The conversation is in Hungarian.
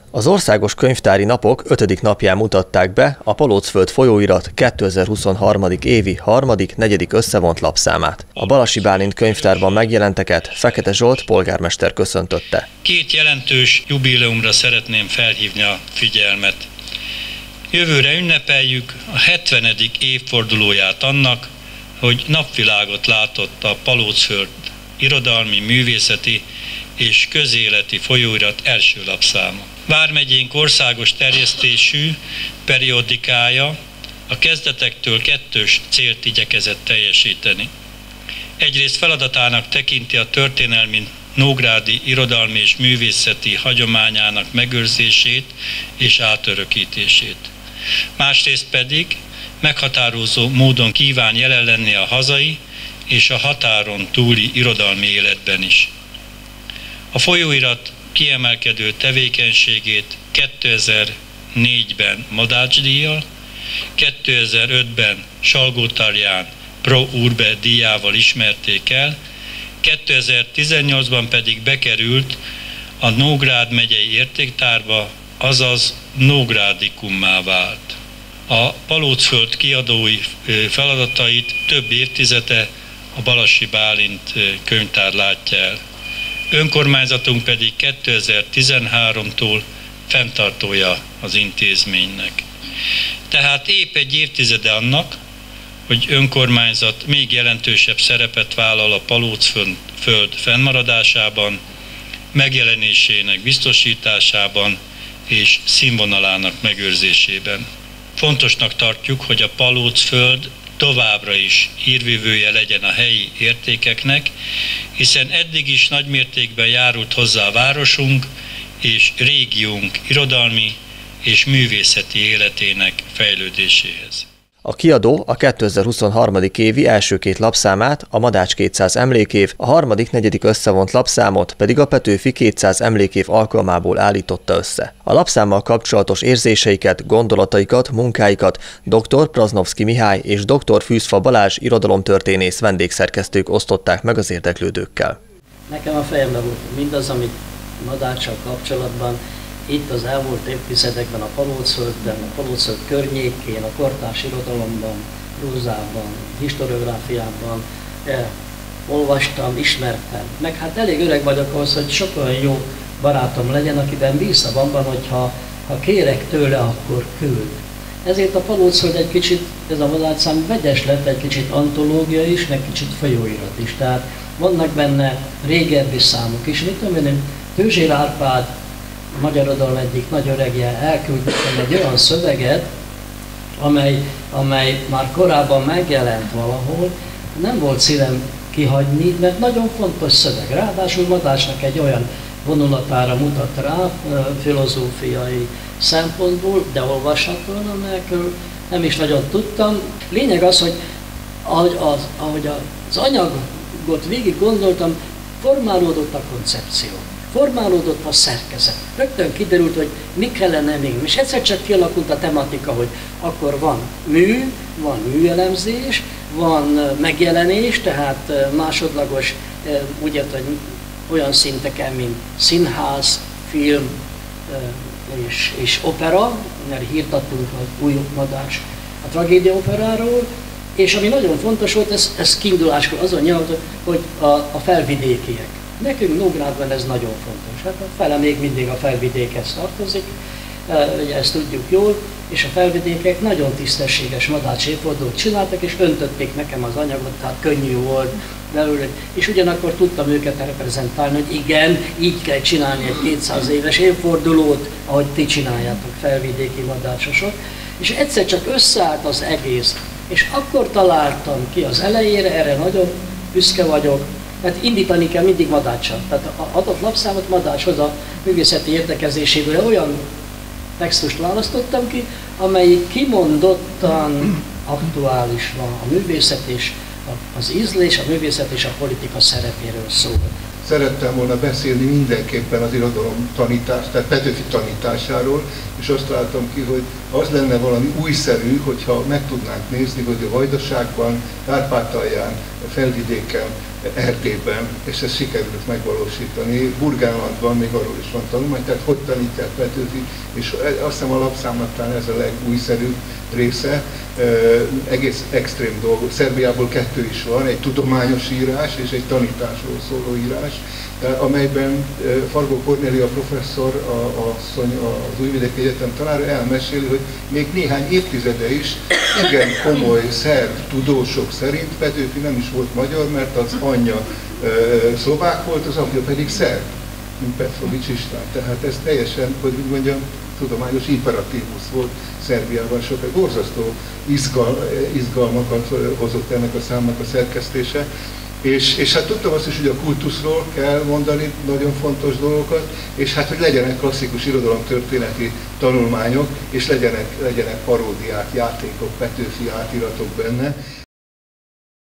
Az Országos Könyvtári Napok 5. napján mutatták be a Palócföld folyóirat 2023. évi 3.-4. összevont lapszámát. A Balassi Bálint könyvtárban megjelenteket Fekete Zsolt polgármester köszöntötte. Két jelentős jubileumra szeretném felhívni a figyelmet. Jövőre ünnepeljük a 70. évfordulóját annak, hogy napvilágot látott a Palócföld irodalmi, művészeti és közéleti folyóirat első lapszáma. Vármegyénk országos terjesztésű periodikája a kezdetektől kettős célt igyekezett teljesíteni. Egyrészt feladatának tekinti a történelmi nógrádi irodalmi és művészeti hagyományának megőrzését és átörökítését. Másrészt pedig meghatározó módon kíván jelen lenni a hazai és a határon túli irodalmi életben is. A folyóirat kiemelkedő tevékenységét 2004-ben Madács-díjjal, 2005-ben Salgótarján Pro Urbe díjával ismerték el, 2018-ban pedig bekerült a Nógrád megyei értéktárba, azaz Nógrádikummá vált. A Palócföld kiadói feladatait több évtizede a Balassi Bálint könyvtár látja el. Önkormányzatunk pedig 2013-tól fenntartója az intézménynek. Tehát épp egy évtizede annak, hogy önkormányzat még jelentősebb szerepet vállal a Palócföld fennmaradásában, megjelenésének biztosításában és színvonalának megőrzésében. Fontosnak tartjuk, hogy a Palócföld továbbra is hírvívője legyen a helyi értékeknek, hiszen eddig is nagymértékben járult hozzá a városunk és régiónk irodalmi és művészeti életének fejlődéséhez. A kiadó a 2023. évi első két lapszámát, a Madács 200 emlékév, a 3.-4. összevont lapszámot pedig a Petőfi 200 emlékév alkalmából állította össze. A lapszámmal kapcsolatos érzéseiket, gondolataikat, munkáikat dr. Praznovszky Mihály és dr. Fűzfa Balázs irodalomtörténész vendégszerkesztők osztották meg az érdeklődőkkel. Nekem a fejembe volt mindaz, amit Madáccsal kapcsolatban itt az elmúlt évtizedekben a Palócföldben, a Palócföld környékén, a kortárs irodalomban, prózában, historiográfiában olvastam, ismertem. Meg hát elég öreg vagyok ahhoz, hogy sok olyan jó barátom legyen, akiben bízom abban, hogy ha kérek tőle, akkor küld. Ezért a Palócföld egy kicsit, ez a Madács-szám vegyes lett, egy kicsit antológia is, meg kicsit folyóirat is. Tehát vannak benne régebbi számok is. Mit tudom én, Tőzsér Árpád, a magyar irodalom egyik nagy öregje elküldött egy olyan szöveget, amely már korábban megjelent valahol, nem volt szívem kihagyni, mert nagyon fontos szöveg. Ráadásul Madácsnak egy olyan vonulatára mutat rá filozófiai szempontból, de olvashatóan, amelyekről nem is nagyon tudtam. Lényeg az, hogy ahogy az anyagot végig gondoltam, formálódott a koncepció. Formálódott a szerkezet. Rögtön kiderült, hogy mi kellene még. És egyszer csak kialakult a tematika, hogy akkor van műelemzés, van megjelenés, tehát másodlagos, úgy olyan szinteken, mint színház, film és opera, mert hírt adtunk az új Madács a tragédiaoperáról, és ami nagyon fontos volt, ez kiinduláskor azon nyilvánult, hogy a felvidékiek. Nekünk Nógrádban ez nagyon fontos. Hát a fele még mindig a felvidékhez tartozik, ugye ezt tudjuk jól, és a felvidékek nagyon tisztességes Madács évfordulót csináltak, és öntötték nekem az anyagot, tehát könnyű volt belőle. És ugyanakkor tudtam őket reprezentálni, hogy igen, így kell csinálni egy 200 éves évfordulót, ahogy ti csináljátok, felvidéki madácsosok. És egyszer csak összeállt az egész, és akkor találtam ki az elejére, erre nagyon büszke vagyok, mert indítani kell mindig Madáccsal. Tehát az adott lapszámot Madácshoz a művészeti értekezéséből olyan textust választottam ki, amelyik kimondottan aktuális van a művészet és az ízlés, a művészet és a politika szerepéről szól. Szerettem volna beszélni mindenképpen az irodalom tanítás, tehát Petőfi tanításáról, és azt láttam ki, hogy az lenne valami újszerű, hogyha meg tudnánk nézni, hogy a Vajdaságban, Kárpátalján, a Felvidéken Erdélyben, és ezt sikerült megvalósítani. Burgenlandban még arról is van tanulmány, tehát hogy tanítják Petőfit, és azt hiszem a lapszámnak talán ez a legújszerűbb része, egész extrém dolgok. Szerbiából 2 is van, egy tudományos írás és egy tanításról szóló írás, amelyben Fargó Kornélia professzor, az Újvidéki Egyetem tanára elmeséli, hogy még néhány évtizede is igen komoly szerb tudósok szerint Petőfi nem is volt magyar, mert az anyja szlovák volt, az apja pedig szerb, mint Petrovics István. Tehát ez teljesen, hogy úgy mondjam, tudományos imperatívus volt Szerbiában, sokkal borzasztó izgalmakat hozott ennek a számnak a szerkesztése. És hát tudtam azt is, hogy a kultuszról kell mondani nagyon fontos dolgokat, és hát, hogy legyenek klasszikus irodalomtörténeti tanulmányok, és legyenek paródiák, játékok, Petőfi átiratok benne.